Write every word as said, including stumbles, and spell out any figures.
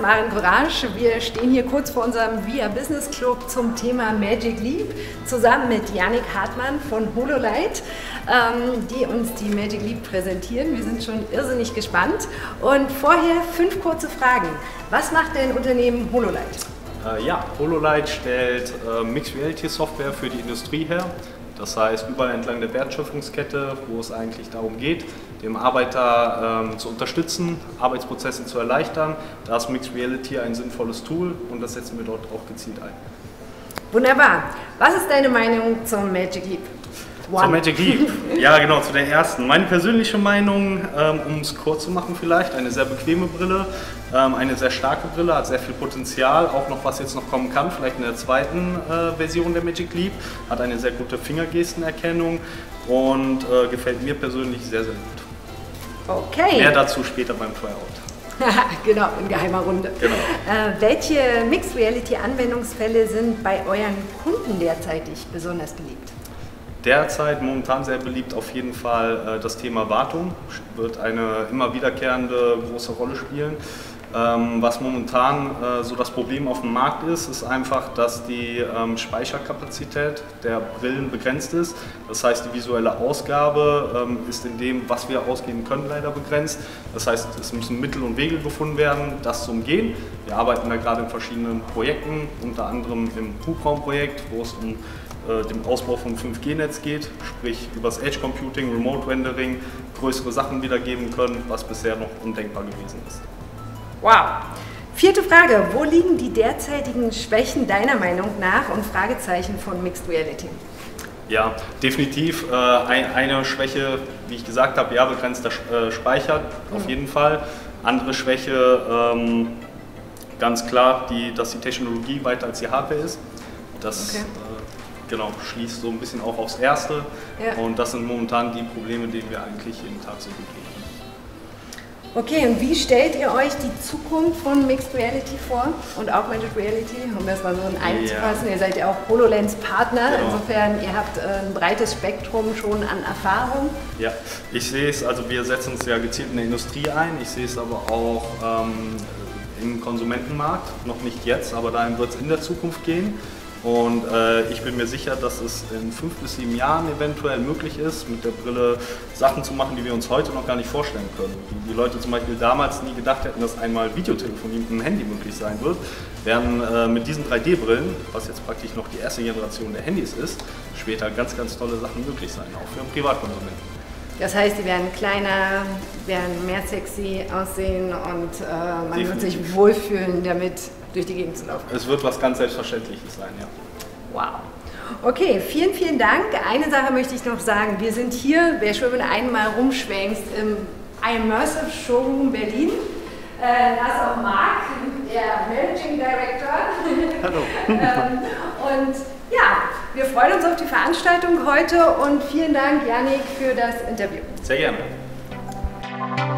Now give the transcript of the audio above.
Maren Courage. Wir stehen hier kurz vor unserem V R Business Club zum Thema Magic Leap zusammen mit Yannick Hartmann von HoloLight, ähm, die uns die Magic Leap präsentieren. Wir sind schon irrsinnig gespannt. Und vorher fünf kurze Fragen. Was macht denn Unternehmen HoloLight? Äh, ja, HoloLight stellt äh, Mixed Reality Software für die Industrie her. Das heißt, überall entlang der Wertschöpfungskette, wo es eigentlich darum geht, dem Arbeiter ähm, zu unterstützen, Arbeitsprozesse zu erleichtern. Da ist Mixed Reality ein sinnvolles Tool und das setzen wir dort auch gezielt ein. Wunderbar. Was ist deine Meinung zum Magic Leap? One. Zum Magic Leap? Ja, genau, zu der ersten. Meine persönliche Meinung, ähm, um es kurz zu machen vielleicht, eine sehr bequeme Brille, ähm, eine sehr starke Brille, hat sehr viel Potenzial, auch noch was jetzt noch kommen kann, vielleicht in der zweiten äh, Version der Magic Leap, hat eine sehr gute Fingergestenerkennung und äh, gefällt mir persönlich sehr, sehr gut. Okay. Mehr dazu später beim Tryout. Genau, in geheimer Runde. Genau. Äh, welche Mixed Reality Anwendungsfälle sind bei euren Kunden derzeitig besonders beliebt? Derzeit momentan sehr beliebt auf jeden Fall äh, das Thema Wartung, wird eine immer wiederkehrende große Rolle spielen. Ähm, was momentan äh, so das Problem auf dem Markt ist, ist einfach, dass die ähm, Speicherkapazität der Brillen begrenzt ist. Das heißt, die visuelle Ausgabe ähm, ist in dem, was wir ausgeben können, leider begrenzt. Das heißt, es müssen Mittel und Wege gefunden werden, das zu umgehen. Wir arbeiten da gerade in verschiedenen Projekten, unter anderem im Hubraumprojekt, wo es um äh, den Ausbau vom fünf G Netz geht, sprich über das Edge Computing, Remote Rendering, größere Sachen wiedergeben können, was bisher noch undenkbar gewesen ist. Wow! Vierte Frage. Wo liegen die derzeitigen Schwächen deiner Meinung nach und Fragezeichen von Mixed Reality? Ja, definitiv äh, ein, eine Schwäche, wie ich gesagt habe, ja, begrenzter äh, Speicher, auf mhm. jeden Fall. Andere Schwäche, ähm, ganz klar, die, dass die Technologie weiter als die Hardware ist. Das okay. äh, genau, schließt so ein bisschen auch aufs Erste. Ja. Und das sind momentan die Probleme, denen wir eigentlich jeden Tag so begegnen. Okay, und wie stellt ihr euch die Zukunft von Mixed Reality vor und auch Magic Reality, um das mal so in einen zu fassen? Ja. Ihr seid ja auch HoloLens Partner, genau. Insofern ihr habt ein breites Spektrum schon an Erfahrung. Ja, ich sehe es, also wir setzen uns ja gezielt in der Industrie ein, ich sehe es aber auch ähm, im Konsumentenmarkt, noch nicht jetzt, aber dahin wird es in der Zukunft gehen. Und äh, ich bin mir sicher, dass es in fünf bis sieben Jahren eventuell möglich ist, mit der Brille Sachen zu machen, die wir uns heute noch gar nicht vorstellen können. Die, die Leute zum Beispiel damals nie gedacht hätten, dass einmal Videotelefonie mit dem Handy möglich sein wird, werden äh, mit diesen drei D Brillen, was jetzt praktisch noch die erste Generation der Handys ist, später ganz, ganz tolle Sachen möglich sein, auch für einen Privatkonsumenten. Das heißt, die werden kleiner, werden mehr sexy aussehen und äh, man Definitiv. Wird sich wohlfühlen, damit durch die Gegend zu laufen. Es wird was ganz Selbstverständliches sein, ja. Wow. Okay, vielen, vielen Dank. Eine Sache möchte ich noch sagen. Wir sind hier, wer schon mit einem Mal rumschwenkst, im Immersive Showroom Berlin. Äh, da ist auch Marc, der Managing Director. Hallo. ähm, und ja, wir freuen uns auf die Veranstaltung heute und vielen Dank, Yannick, für das Interview. Sehr gerne.